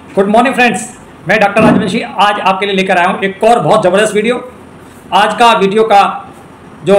Good morning friends, मैं doctor Rajvanshi आज आपके लिए लेकर आया हूँ एक और बहुत ज़बरदस्त वीडियो। आज का वीडियो का जो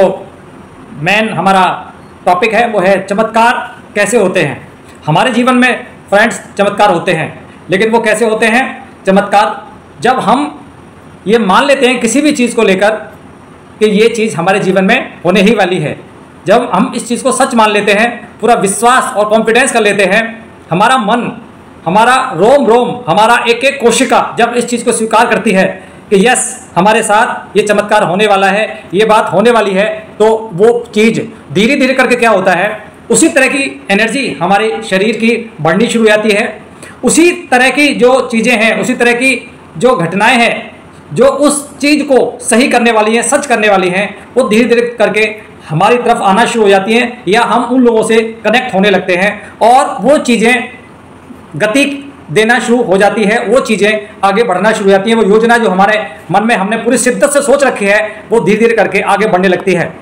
मेन हमारा टॉपिक है वो है चमत्कार कैसे होते हैं हमारे जीवन में। फ्रेंड्स, चमत्कार होते हैं, लेकिन वो कैसे होते हैं चमत्कार? जब हम ये मान लेते हैं किसी भी चीज़ को लेकर कि ये चीज़ हमारे जीवन में होने ही वाली है, जब हम इस चीज़ को सच मान लेते हैं, पूरा विश्वास और कॉन्फिडेंस कर लेते हैं, हमारा मन, हमारा रोम रोम, हमारा एक एक कोशिका जब इस चीज़ को स्वीकार करती है कि यस हमारे साथ ये चमत्कार होने वाला है, ये बात होने वाली है, तो वो चीज़ धीरे धीरे करके क्या होता है, उसी तरह की एनर्जी हमारे शरीर की बढ़नी शुरू हो जाती है। उसी तरह की जो चीज़ें हैं, उसी तरह की जो घटनाएं हैं जो उस चीज़ को सही करने वाली हैं, सच करने वाली हैं, वो धीरे धीरे करके हमारी तरफ आना शुरू हो जाती हैं, या हम उन लोगों से कनेक्ट होने लगते हैं और वो चीज़ें गति देना शुरू हो जाती है, वो चीज़ें आगे बढ़ना शुरू हो जाती हैं। वो योजना जो हमारे मन में हमने पूरी शिद्दत से सोच रखी है वो धीरे धीरे करके आगे बढ़ने लगती है।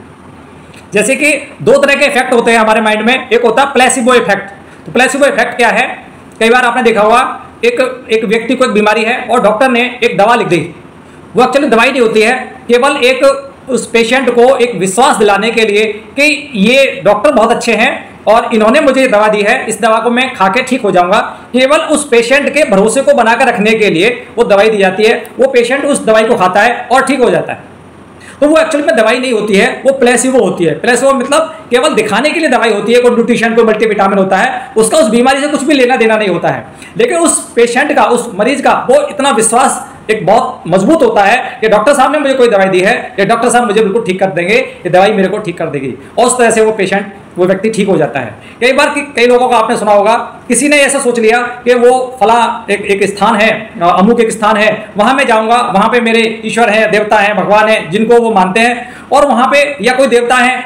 जैसे कि दो तरह के इफेक्ट होते हैं हमारे माइंड में। एक होता है प्लेसिबो इफेक्ट। तो प्लेसिबो इफेक्ट क्या है? कई बार आपने देखा होगा एक व्यक्ति को एक बीमारी है और डॉक्टर ने एक दवा लिख दी। वो एक्चुअली दवाई नहीं होती है, केवल एक उस पेशेंट को एक विश्वास दिलाने के लिए कि ये डॉक्टर बहुत अच्छे हैं और इन्होंने मुझे ये दवा दी है, इस दवा को मैं खा के ठीक हो जाऊंगा। केवल उस पेशेंट के भरोसे को बनाकर रखने के लिए वो दवाई दी जाती है। वो पेशेंट उस दवाई को खाता है और ठीक हो जाता है। तो वो एक्चुअली में दवाई नहीं होती है, वो प्लेसिबो होती है। प्लेसिबो मतलब केवल दिखाने के लिए दवाई होती है। कोई न्यूट्रिशन, कोई मल्टीविटामिन होता है, उसका उस बीमारी से कुछ भी लेना देना नहीं होता है। लेकिन उस पेशेंट का, उस मरीज का वो इतना विश्वास एक बहुत मजबूत होता है कि डॉक्टर साहब ने मुझे कोई दवाई दी है, या डॉक्टर साहब मुझे बिल्कुल ठीक कर देंगे, ये दवाई मेरे को ठीक कर देगी, और उस तरह से वो पेशेंट, वो व्यक्ति ठीक हो जाता है। कई बार कई लोगों को आपने सुना होगा, किसी ने ऐसा सोच लिया कि वो फला एक स्थान है, अमुक एक स्थान है, वहां मैं जाऊंगा, वहां पे मेरे ईश्वर हैं, देवता हैं, भगवान हैं जिनको वो मानते हैं, और वहां पे या कोई देवता है,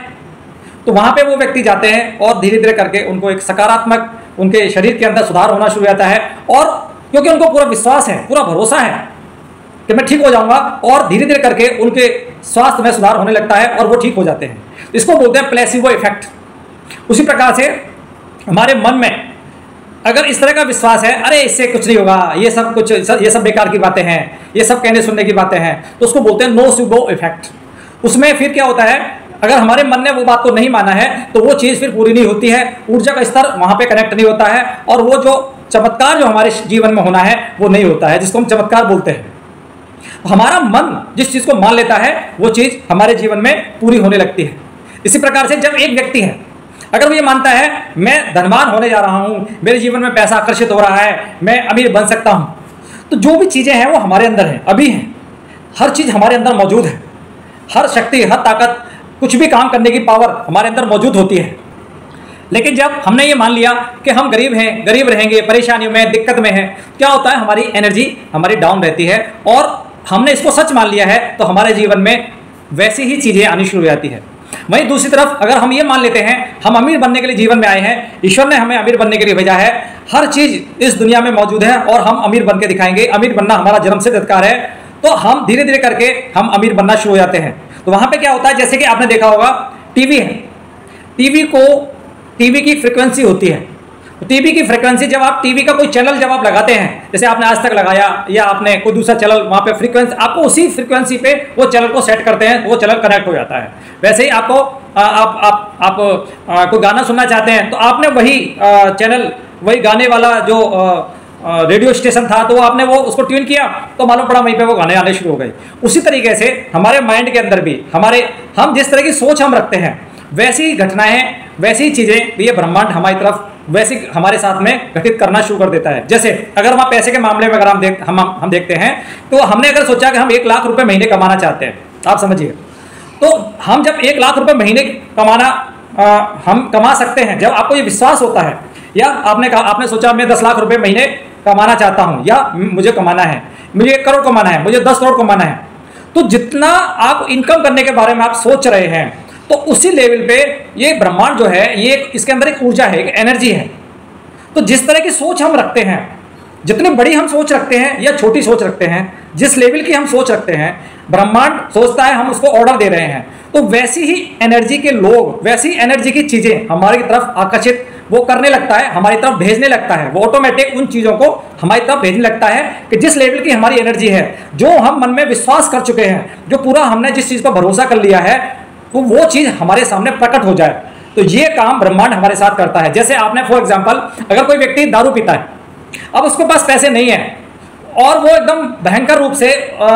तो वहां पे वो व्यक्ति जाते हैं और धीरे धीरे करके उनको एक सकारात्मक, उनके शरीर के अंदर सुधार होना शुरू हो जाता है। और क्योंकि उनको पूरा विश्वास है, पूरा भरोसा है कि मैं ठीक हो जाऊंगा, और धीरे धीरे करके उनके स्वास्थ्य में सुधार होने लगता है और वो ठीक हो जाते हैं। इसको बोलते हैं प्लेसिबो इफेक्ट। उसी प्रकार से हमारे मन में अगर इस तरह का विश्वास है, अरे इससे कुछ नहीं होगा, ये सब बेकार की बातें हैं, ये सब कहने सुनने की बातें हैं, तो उसको बोलते हैं नोसिबो इफेक्ट। उसमें फिर क्या होता है, अगर हमारे मन ने वो बात को नहीं माना है तो वो चीज़ फिर पूरी नहीं होती है, ऊर्जा का स्तर वहाँ पे कनेक्ट नहीं होता है, और वो जो चमत्कार जो हमारे जीवन में होना है वो नहीं होता है, जिसको हम चमत्कार बोलते हैं। हमारा मन जिस चीज़ को मान लेता है वो चीज़ हमारे जीवन में पूरी होने लगती है। इसी प्रकार से जब एक व्यक्ति है, अगर वो ये मानता है मैं धनवान होने जा रहा हूँ, मेरे जीवन में पैसा आकर्षित हो रहा है, मैं अमीर बन सकता हूँ, तो जो भी चीज़ें हैं वो हमारे अंदर है, अभी हैं, हर चीज़ हमारे अंदर मौजूद है, हर शक्ति, हर ताकत, कुछ भी काम करने की पावर हमारे अंदर मौजूद होती है। लेकिन जब हमने ये मान लिया कि हम गरीब हैं, गरीब रहेंगे, परेशानियों में, दिक्कत में हैं, क्या होता है, हमारी एनर्जी हमारी डाउन रहती है, और हमने इसको सच मान लिया है तो हमारे जीवन में वैसी ही चीज़ें आनी शुरू हो जाती है। वहीं दूसरी तरफ अगर हम ये मान लेते हैं हम अमीर बनने के लिए जीवन में आए हैं, ईश्वर ने हमें अमीर बनने के लिए भेजा है, हर चीज़ इस दुनिया में मौजूद है और हम अमीर बन के दिखाएंगे, अमीर बनना हमारा जन्मसिद्ध अधिकार है, तो हम धीरे धीरे करके हम अमीर बनना शुरू हो जाते हैं। तो वहाँ पर क्या होता है, जैसे कि आपने देखा होगा टीवी है, टीवी की फ्रिक्वेंसी होती है। टीवी की फ्रिक्वेंसी, जब आप टीवी का कोई चैनल जब आप लगाते हैं, जैसे आपने आज तक लगाया या आपने कोई दूसरा चैनल, वहाँ पे फ्रीक्वेंसी, आपको उसी फ्रीक्वेंसी पे वो चैनल को सेट करते हैं, वो चैनल कनेक्ट हो जाता है। वैसे ही आपको आप कोई गाना सुनना चाहते हैं तो आपने वही चैनल, वही गाने वाला जो रेडियो स्टेशन था, तो आपने वो उसको ट्यून किया तो मालूम पड़ा वहीं पे वो गाने आने शुरू हो गए। उसी तरीके से हमारे माइंड के अंदर भी हम जिस तरह की सोच हम रखते हैं, वैसी घटनाएं, वैसी चीज़ें, ये ब्रह्मांड हमारी तरफ वैसे हमारे साथ में घटित करना शुरू कर देता है। जैसे अगर वहाँ पैसे के मामले में अगर हम देखते हैं, तो हमने अगर सोचा कि हम 1 लाख रुपए महीने कमाना चाहते हैं, आप समझिए, तो हम जब 1 लाख रुपए महीने हम कमा सकते हैं, जब आपको ये विश्वास होता है, या आपने सोचा मैं 10 लाख रुपए महीने कमाना चाहता हूँ, या मुझे कमाना है, मुझे 1 करोड़ कमाना है, मुझे 10 करोड़ कमाना है, तो जितना आप इनकम करने के बारे में आप सोच रहे हैं, तो उसी लेवल पे ये ब्रह्मांड जो है, ये इसके अंदर एक ऊर्जा है, एक एनर्जी है। तो जिस तरह की सोच हम रखते हैं जितनी बड़ी हम सोच रखते हैं या छोटी सोच रखते हैं, जिस लेवल की हम सोच रखते हैं, ब्रह्मांड सोचता है हम उसको ऑर्डर दे रहे हैं, तो वैसी ही एनर्जी के लोग, वैसी एनर्जी की चीजें हमारी तरफ आकर्षित वो करने लगता है, हमारी तरफ भेजने लगता है। वो ऑटोमेटिक उन चीजों को हमारी तरफ भेजने लगता है कि जिस लेवल की हमारी एनर्जी है, जो हम मन में विश्वास कर चुके हैं, जो पूरा हमने जिस चीज पर भरोसा कर लिया है, तो वो चीज हमारे सामने प्रकट हो जाए। तो ये काम ब्रह्मांड हमारे साथ करता है। जैसे आपने फॉर एग्जाम्पल, अगर कोई व्यक्ति दारू पीता है, अब उसके पास पैसे नहीं है और वो एकदम भयंकर रूप से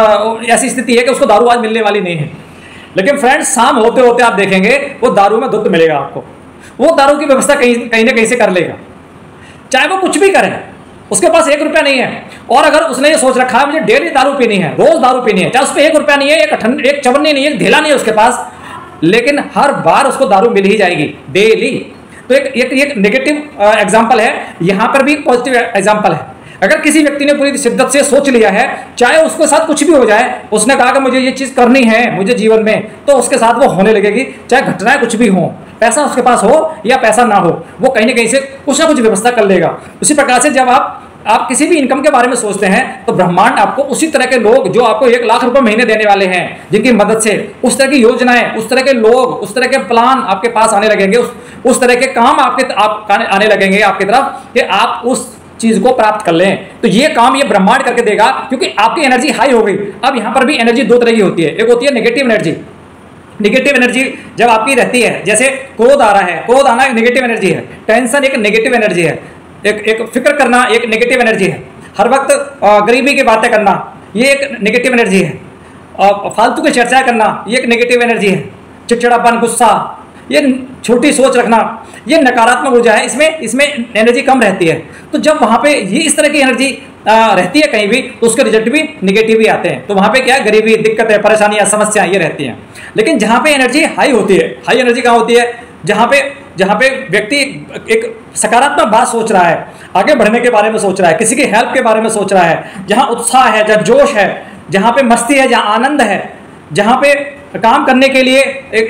ऐसी स्थिति है कि उसको दारू आज मिलने वाली नहीं है, लेकिन फ्रेंड्स शाम होते होते आप देखेंगे वो दारू में धुत मिलेगा आपको। वो दारू की व्यवस्था कहीं ना कहीं से कर लेगा, चाहे वो कुछ भी करे। उसके पास 1 रुपया नहीं है और अगर उसने ये सोच रखा है मुझे डेली दारू पीनी है, रोज दारू पीनी है, चाहे उस पर 1 रुपया नहीं है, एक चवन्नी नहीं है, एक धेला नहीं है उसके पास, लेकिन हर बार उसको दारू मिल ही जाएगी डेली। तो एक नेगेटिव एग्जाम्पल है, यहां पर भी पॉजिटिव एग्जाम्पल है। अगर किसी व्यक्ति ने पूरी शिद्दत से सोच लिया है, चाहे उसके साथ कुछ भी हो जाए, उसने कहा कि मुझे ये चीज करनी है मुझे जीवन में, तो उसके साथ वो होने लगेगी, चाहे घटनाएं कुछ भी हो, पैसा उसके पास हो या पैसा ना हो, वो कहीं ना कहीं से कुछ ना कुछ व्यवस्था कर लेगा। उसी प्रकार से जब आप किसी भी इनकम के बारे में सोचते हैं, तो ब्रह्मांड आपको उसी तरह के लोग जो आपको 1 लाख रुपए महीने देने वाले हैं, जिनकी मदद से उस तरह की योजनाएं, उस तरह के लोग, उस तरह के प्लान आपके पास आने लगेंगे, उस तरह के काम आप आने लगेंगे आपकी तरफ कि आप उस चीज को प्राप्त कर लें। तो ये काम ये ब्रह्मांड करके देगा, क्योंकि आपकी एनर्जी हाई हो गई। अब यहां पर भी एनर्जी 2 तरह की होती है। एक होती है नेगेटिव एनर्जी। नेगेटिव एनर्जी जब आपकी रहती है, जैसे क्रोध आ रहा है, क्रोध आना एक नेगेटिव एनर्जी है, टेंशन एक नेगेटिव एनर्जी है, एक फिक्र करना एक नेगेटिव एनर्जी है, हर वक्त गरीबी की बातें करना ये एक नेगेटिव एनर्जी है, फालतू की चर्चा करना ये एक नेगेटिव एनर्जी है, चिड़चिड़ापन, गुस्सा, ये छोटी सोच रखना, ये नकारात्मक ऊर्जा है, इसमें एनर्जी कम रहती है। तो जब वहाँ पे ये इस तरह की एनर्जी रहती है कहीं भी, तो उसके रिजल्ट भी निगेटिव ही आते हैं। तो वहाँ पे क्या है, गरीबी, दिक्कतें, परेशानियां, समस्याएं ये रहती हैं। लेकिन जहाँ पे एनर्जी हाई होती है, हाई एनर्जी कहाँ होती है, जहाँ पे व्यक्ति एक सकारात्मक बात सोच रहा है, आगे बढ़ने के बारे में सोच रहा है, किसी की हेल्प के बारे में सोच रहा है, जहाँ उत्साह है, जहाँ जोश है, जहाँ पे मस्ती है, जहाँ आनंद है, जहाँ पे काम करने के लिए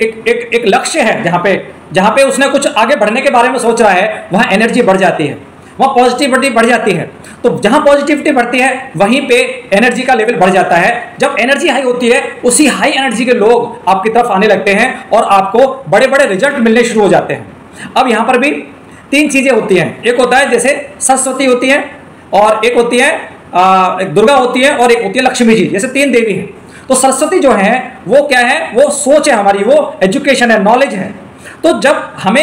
एक लक्ष्य है, जहाँ पे उसने कुछ आगे बढ़ने के बारे में सोच रहा है, वहाँ एनर्जी बढ़ जाती है, वहाँ पॉजिटिविटी बढ़ जाती है। तो जहाँ पॉजिटिविटी बढ़ती है वहीं पे एनर्जी का लेवल बढ़ जाता है। जब एनर्जी हाई होती है, उसी हाई एनर्जी के लोग आपकी तरफ आने लगते हैं और आपको बड़े बड़े रिजल्ट मिलने शुरू हो जाते हैं। अब यहाँ पर भी 3 चीज़ें होती हैं। एक होता है जैसे सरस्वती होती है, और एक होती है एक दुर्गा होती है, और एक होती है लक्ष्मी जी, जैसे 3 देवी हैं। तो सरस्वती जो है वो क्या है, वो सोच है हमारी, वो एजुकेशन है, नॉलेज है। तो जब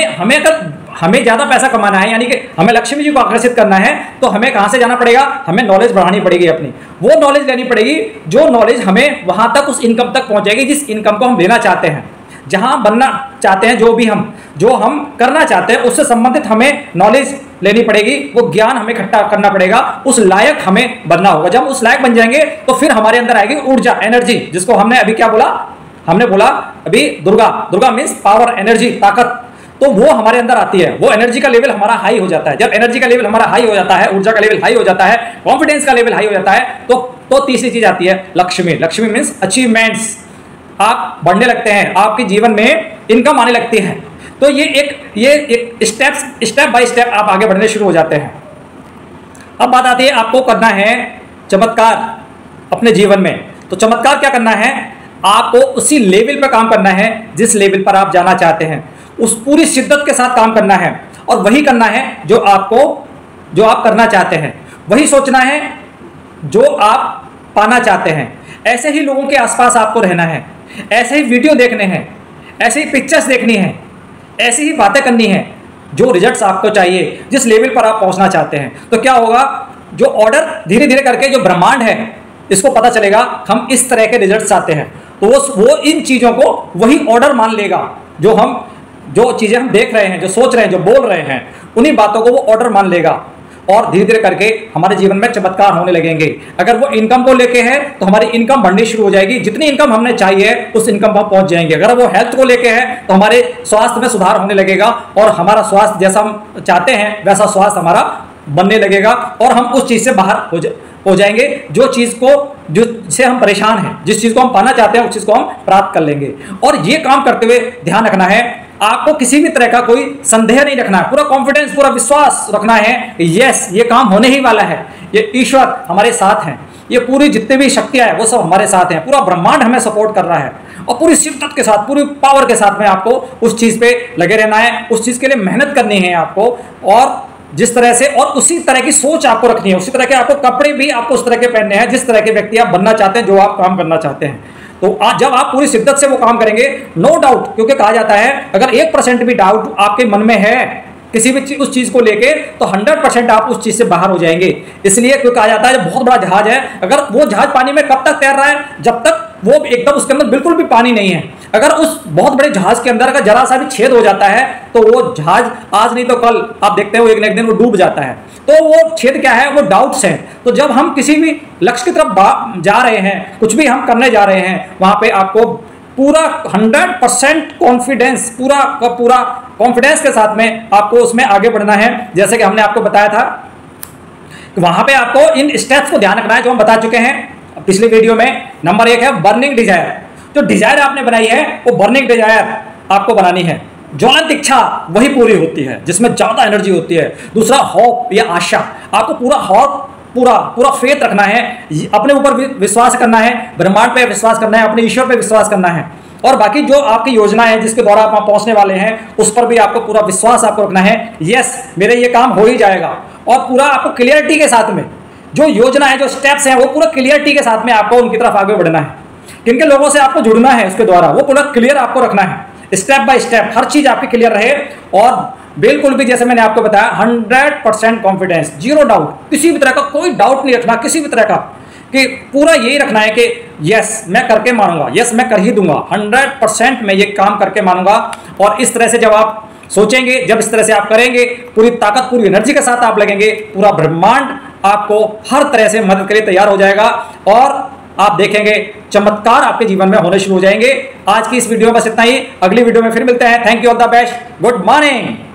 हमें ज़्यादा पैसा कमाना है, यानी कि हमें लक्ष्मी जी को आकर्षित करना है, तो हमें कहाँ से जाना पड़ेगा, हमें नॉलेज बढ़ानी पड़ेगी अपनी, वो नॉलेज लेनी पड़ेगी जो नॉलेज हमें वहाँ तक, उस इनकम तक पहुँचाएगी जिस इनकम को हम लेना चाहते हैं, जहाँ बनना चाहते हैं, जो हम करना चाहते हैं, उससे संबंधित हमें नॉलेज लेनी पड़ेगी, वो ज्ञान हमें इकट्ठा करना पड़ेगा, उस लायक हमें बनना होगा। जब उस लायक बन जाएंगे तो फिर हमारे अंदर आएगी ऊर्जा, एनर्जी, जिसको हमने अभी क्या बोला, हमने बोला अभी दुर्गा मीन्स पावर, एनर्जी, ताकत। तो वो हमारे अंदर आती है, वो एनर्जी का लेवल हमारा हाई हो जाता है। जब एनर्जी का लेवल हमारा हाई हो जाता है, ऊर्जा का लेवल हाई हो जाता है, कॉन्फिडेंस का लेवल हाई हो जाता है, तो तीसरी चीज आती है लक्ष्मी। लक्ष्मी मीन्स अचीवमेंट्स, आप बढ़ने लगते हैं, आपके जीवन में इनकम आने लगती है। तो ये एक स्टेप बाय स्टेप आप आगे बढ़ने शुरू हो जाते हैं। अब बात आती है आपको करना है चमत्कार अपने जीवन में। तो चमत्कार क्या करना है, आपको उसी लेवल पर काम करना है जिस लेवल पर आप जाना चाहते हैं, उस पूरी शिद्दत के साथ काम करना है, और वही करना है जो आप करना चाहते हैं, वही सोचना है जो आप पाना चाहते हैं। ऐसे ही लोगों के आसपास आपको रहना है, ऐसे ही वीडियो देखने हैं, ऐसे ही पिक्चर्स देखनी है, ऐसी ही बातें करनी है जो रिजल्ट्स आपको चाहिए, जिस लेवल पर आप पहुंचना चाहते हैं। तो क्या होगा, जो ऑर्डर धीरे धीरे करके जो ब्रह्मांड है इसको पता चलेगा हम इस तरह के रिजल्ट्स चाहते हैं, तो वो इन चीज़ों को वही ऑर्डर मान लेगा, जो चीज़ें हम देख रहे हैं, जो सोच रहे हैं, जो बोल रहे हैं, उन्हीं बातों को वो ऑर्डर मान लेगा, और धीरे धीरे करके हमारे जीवन में चमत्कार होने लगेंगे। अगर वो इनकम को लेके है तो हमारी इनकम बढ़नी शुरू हो जाएगी, जितनी इनकम हमने चाहिए उस इनकम पर पहुंच जाएंगे। अगर वो हेल्थ को लेके है तो हमारे स्वास्थ्य में सुधार होने लगेगा, और हमारा स्वास्थ्य जैसा हम चाहते हैं वैसा स्वास्थ्य हमारा बनने लगेगा, और हम उस चीज़ से बाहर हो जाएंगे, जिससे हम परेशान हैं, जिस चीज़ को हम पाना चाहते हैं उस चीज़ को हम प्राप्त कर लेंगे। और ये काम करते हुए ध्यान रखना है, आपको किसी भी तरह का कोई संदेह नहीं रखना है, पूरा कॉन्फिडेंस, पूरा विश्वास रखना है कि यस ये काम होने ही वाला है, ये ईश्वर हमारे साथ हैं, ये पूरी जितनी भी शक्तियां हैं वो सब हमारे साथ हैं, पूरा ब्रह्मांड हमें सपोर्ट कर रहा है। और पूरी शिद्दत के साथ, पूरी पावर के साथ में आपको उस चीज पे लगे रहना है, उस चीज के लिए मेहनत करनी है आपको, और जिस तरह से, और उसी तरह की सोच आपको रखनी है, उसी तरह के आपको कपड़े भी आपको उस तरह के पहनने हैं जिस तरह के व्यक्ति आप बनना चाहते हैं, जो आप काम करना चाहते हैं। तो जब आप पूरी शिद्दत से वो काम करेंगे, नो डाउट, क्योंकि कहा जाता है अगर 1% भी डाउट आपके मन में है किसी भी उस चीज को लेके, तो 100% आप उस चीज से बाहर हो जाएंगे। इसलिए क्योंकि कहा जाता है जब बहुत बड़ा जहाज है, अगर वो जहाज पानी में कब तक तैर रहा है, जब तक वो एकदम उसके अंदर बिल्कुल भी पानी नहीं है। अगर उस बहुत बड़े जहाज के अंदर अगर जरा सा भी छेद हो जाता है तो वो जहाज आज नहीं तो कल आप देखते हैं वो एक न एक दिन वो डूब जाता है। तो वो छेद क्या है, वो डाउट्स हैं। तो जब हम किसी भी लक्ष्य की तरफ जा रहे हैं, कुछ भी हम करने जा रहे हैं, वहां पे आपको पूरा 100% कॉन्फिडेंस, पूरा कॉन्फिडेंस के साथ में आपको उसमें आगे बढ़ना है। जैसे कि हमने आपको बताया था कि वहां पे आपको इन स्टेप्स को ध्यान रखना है जो हम बता चुके हैं पिछले वीडियो में। नंबर 1 है बर्निंग डिजायर। जो डिजायर आपने बनाई है वो बर्निंग डिजायर आपको बनानी है, ज्वलंत इच्छा वही पूरी होती है जिसमें ज्यादा एनर्जी होती है। दूसरा होप या आशा, आपको पूरा होप, पूरा फेथ रखना है, अपने ऊपर विश्वास करना है, ब्रह्मांड पे विश्वास करना है, अपने ईश्वर पे विश्वास करना है, और बाकी जो आपकी योजना है जिसके द्वारा आप वहां पहुंचने वाले हैं उस पर भी आपको पूरा विश्वास आपको रखना है। यस मेरे ये काम हो ही जाएगा, और पूरा आपको क्लियरिटी के साथ में जो योजना है, जो स्टेप्स हैं, वो पूरा क्लियरिटी के साथ में आपको उनकी तरफ आगे बढ़ना है। किन किन लोगों से आपको जुड़ना है उसके द्वारा वो पूरा क्लियर आपको रखना है, स्टेप बाय स्टेप हर चीज आपकी क्लियर रहे। और बिल्कुल भी जैसे मैंने आपको बताया 100% कॉन्फिडेंस, जीरो डाउट, किसी भी तरह का कोई डाउट नहीं रखना, किसी भी तरह का, कि पूरा यही रखना है कि यस मैं करके मानूंगा, यस मैं कर ही दूंगा, 100% मैं ये काम करके मानूंगा। और इस तरह से जब आप सोचेंगे, जब इस तरह से आप करेंगे, पूरी ताकत, पूरी एनर्जी के साथ आप लगेंगे, पूरा ब्रह्मांड आपको हर तरह से मदद के लिए तैयार हो जाएगा, और आप देखेंगे चमत्कार आपके जीवन में होने शुरू हो जाएंगे। आज की इस वीडियो में बस इतना ही, अगली वीडियो में फिर मिलते हैं। Thank you, all the best, good morning.